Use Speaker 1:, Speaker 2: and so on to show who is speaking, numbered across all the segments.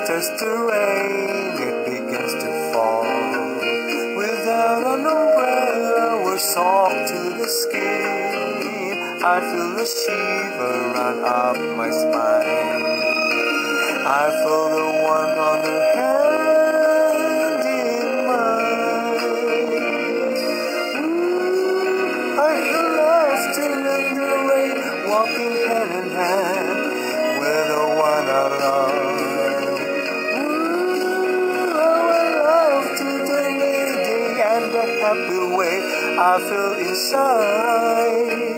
Speaker 1: enters the rain, it begins to fall. Without an umbrella, we're soaked to the skin. I feel the shiver run up my spine. I feel the warmth on her hand in mine. I hear laughter in the rain, walking hand in hand with the one I love. How I love to the lady and the happy way I feel inside.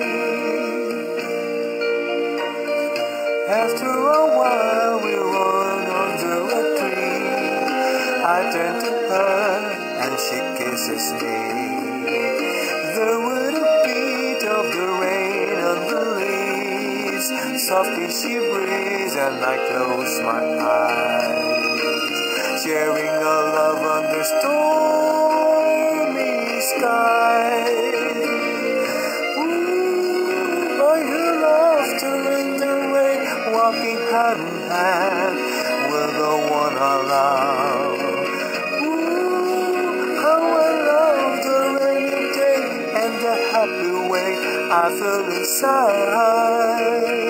Speaker 1: After a while we run under a tree. I turn to her and she kisses me. The wooden beat of the rain on the leaves, softly she breathes and I close my eyes, sharing a love under stormy skies. Walking hand in hand with the one I love. How I love the rainy day and the happy way I feel inside.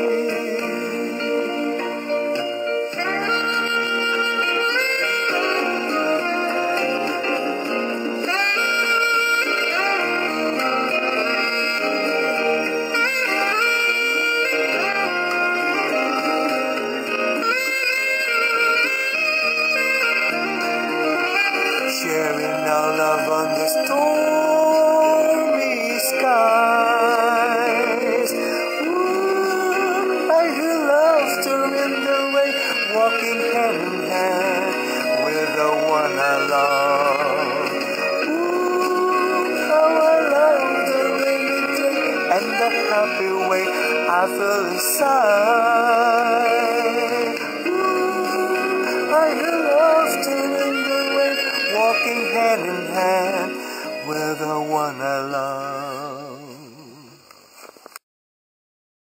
Speaker 1: Sharing our love under stormy skies. I hear laughter in the rain, walking hand in hand with the one I love. How I love the rainy day and the happy way I feel inside. I hear laughter in the rain, walking hand in hand with the one I love.